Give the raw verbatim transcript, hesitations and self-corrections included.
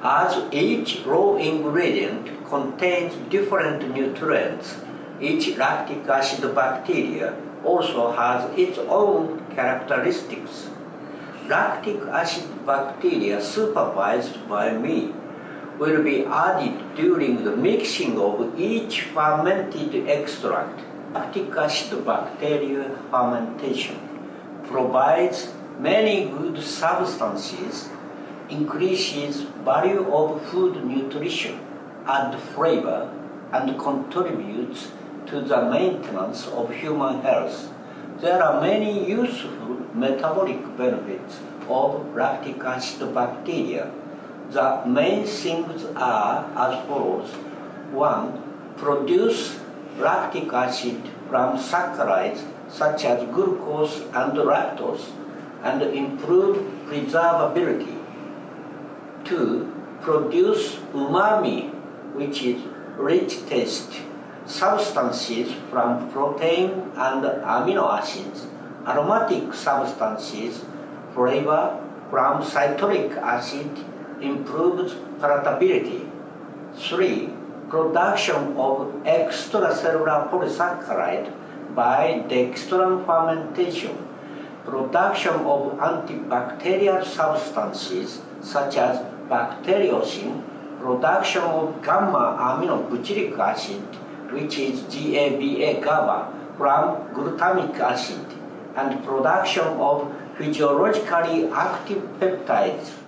As each raw ingredient contains different nutrients, each lactic acid bacteria also has its own characteristics. Lactic acid bacteria supervised by me will be added during the mixing of each fermented extract. Lactic acid bacteria fermentation provides many good substances, increases value of food nutrition, adds flavor, and contributes to the maintenance of human health. There are many useful metabolic benefits of lactic acid bacteria. The main things are as follows. One, produce lactic acid from saccharides such as glucose and lactose and improve preservability. Two, produce umami, which is rich taste, substances from protein and amino acids, aromatic substances, flavor from citric acid, improves palatability. Three, production of extracellular polysaccharide by dextran fermentation, production of antibacterial substances such as bacteriocin, production of gamma-aminobutyric acid, which is GABA, GABA, from glutamic acid, and production of physiologically active peptides